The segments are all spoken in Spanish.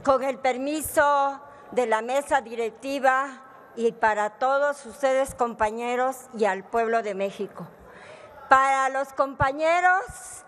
con el permiso de la mesa directiva y para todos ustedes, compañeros, y al pueblo de México. Para los compañeros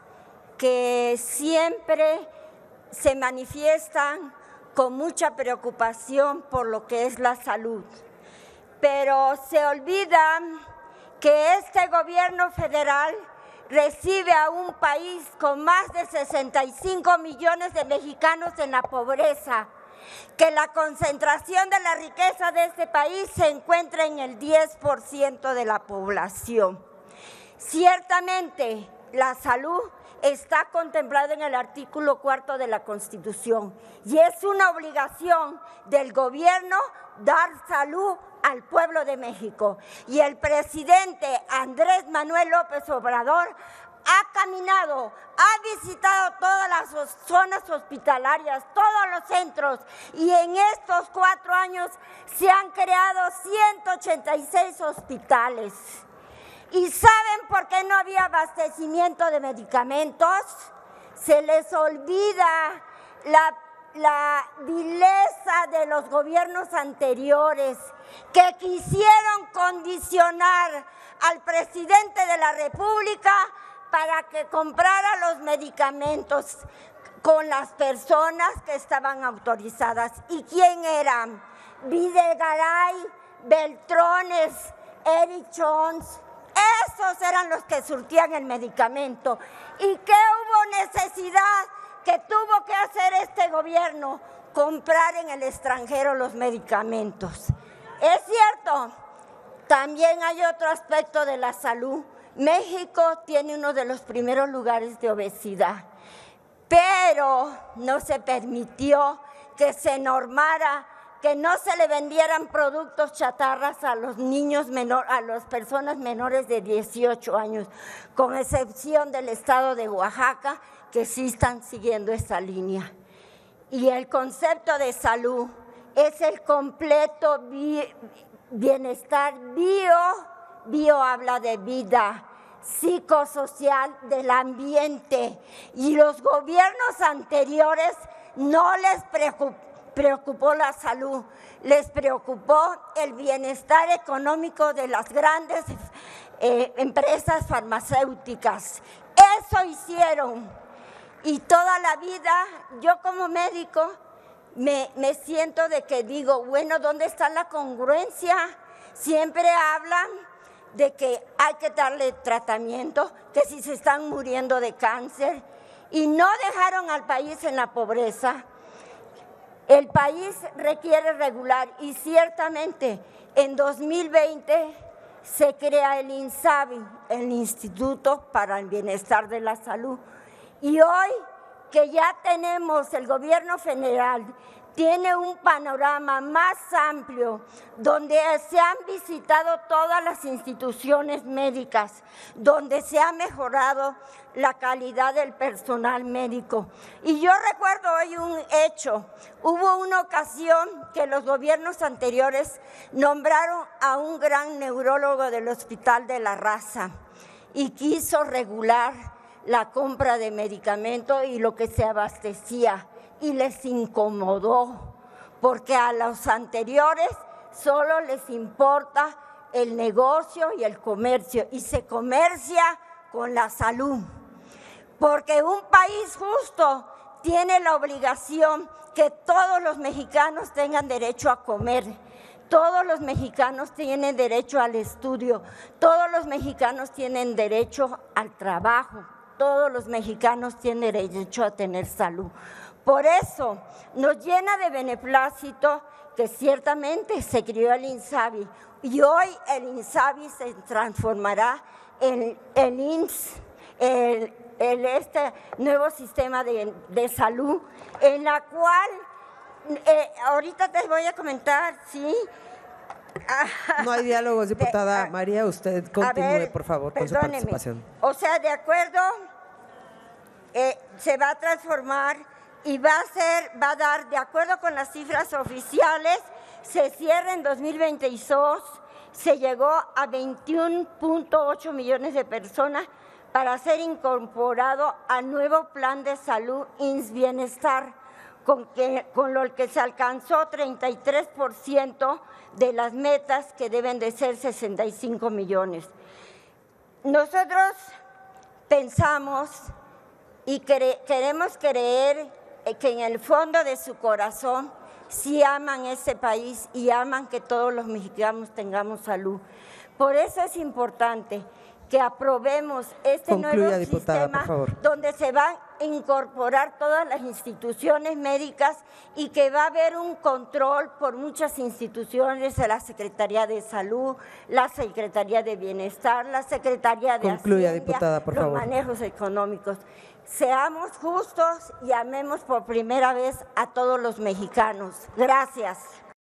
que siempre se manifiestan con mucha preocupación por lo que es la salud, pero se olvidan que este gobierno federal recibe a un país con más de 65 millones de mexicanos en la pobreza, que la concentración de la riqueza de este país se encuentra en el 10% de la población. Ciertamente, la salud está contemplada en el artículo 4 de la Constitución y es una obligación del gobierno dar salud al pueblo de México. Y el presidente Andrés Manuel López Obrador ha caminado, ha visitado todas las zonas hospitalarias, todos los centros, y en estos 4 años se han creado 186 hospitales. ¿Y saben por qué no había abastecimiento de medicamentos? Se les olvida la vileza de los gobiernos anteriores que quisieron condicionar al presidente de la República para que comprara los medicamentos con las personas que estaban autorizadas. ¿Y quién eran? Videgaray, Beltrones, Eric Jones. Esos eran los que surtían el medicamento. ¿Y qué hubo necesidad que tuvo que hacer este gobierno? Comprar en el extranjero los medicamentos. Es cierto, también hay otro aspecto de la salud. México tiene uno de los primeros lugares de obesidad, pero no se permitió que se normara que no se le vendieran productos chatarras a los niños menores, a las personas menores de 18 años, con excepción del estado de Oaxaca, que sí están siguiendo esa línea. Y el concepto de salud es el completo bienestar. Bio habla de vida, psicosocial, del ambiente. Y los gobiernos anteriores no les preocupó la salud, les preocupó el bienestar económico de las grandes empresas farmacéuticas. Eso hicieron. Y toda la vida, yo como médico, me siento de que digo, bueno, ¿dónde está la congruencia? Siempre hablan de que hay que darle tratamiento, que si se están muriendo de cáncer, y no dejaron al país en la pobreza. El país requiere regular y ciertamente en 2020 se crea el INSABI, el Instituto para el Bienestar de la Salud. Y hoy que ya tenemos el gobierno federal, tiene un panorama más amplio, donde se han visitado todas las instituciones médicas, donde se ha mejorado la calidad del personal médico. Y yo recuerdo hoy un hecho, hubo una ocasión que los gobiernos anteriores nombraron a un gran neurólogo del Hospital de la Raza y quiso regular la compra de medicamentos y lo que se abastecía, y les incomodó, porque a los anteriores solo les importa el negocio y el comercio, y se comercia con la salud, porque un país justo tiene la obligación que todos los mexicanos tengan derecho a comer. Todos los mexicanos tienen derecho al estudio, todos los mexicanos tienen derecho al trabajo, todos los mexicanos tienen derecho a tener salud. Por eso nos llena de beneplácito que ciertamente se creó el INSABI y hoy el INSABI se transformará en el IMSS, este nuevo sistema de salud, en la cual ahorita te voy a comentar, ¿sí? No hay diálogos, diputada María, usted continúe, por favor, con su participación. O sea, de acuerdo, se va a transformar y va a dar, de acuerdo con las cifras oficiales, se cierra en 2022, se llegó a 21.8 millones de personas para ser incorporado al nuevo plan de salud IMSS Bienestar, con lo que se alcanzó 33% de las metas que deben de ser 65 millones. Nosotros pensamos y queremos creer que en el fondo de su corazón sí aman ese país y aman que todos los mexicanos tengamos salud. Por eso es importante que aprobemos este nuevo sistema donde se van a incorporar todas las instituciones médicas y que va a haber un control por muchas instituciones, la Secretaría de Salud, la Secretaría de Bienestar, la Secretaría de Hacienda, diputada, por favor. Los manejos económicos. Seamos justos y amemos por primera vez a todos los mexicanos. Gracias.